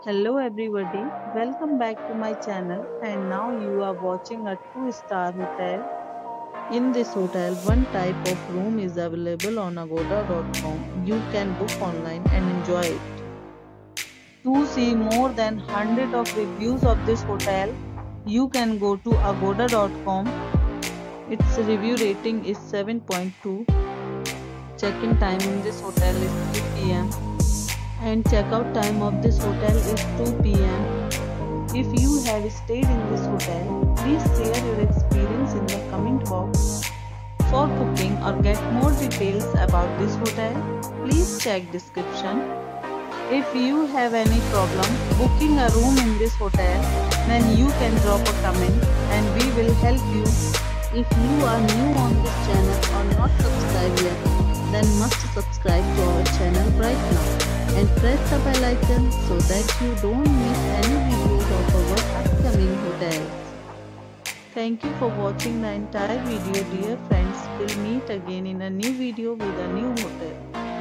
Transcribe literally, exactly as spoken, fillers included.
Hello everybody, welcome back to my channel and now you are watching a two star hotel. In this hotel, one type of room is available on agoda dot com. You can book online and enjoy it. To see more than one hundred of reviews of this hotel, you can go to agoda dot com. Its review rating is seven point two. Check-in time in this hotel is three p m and check-out time of this hotel is two p m If you have stayed in this hotel, please share your experience in the comment box. For booking or get more details about this hotel, please check description. If you have any problem booking a room in this hotel, then you can drop a comment and we will help you. If you are new on this channel or not subscribed yet, then must subscribe to our channel right now and press the bell icon so that you don't miss any videos of our upcoming hotels. Thank you for watching the entire video dear friends. We'll meet again in a new video with a new hotel.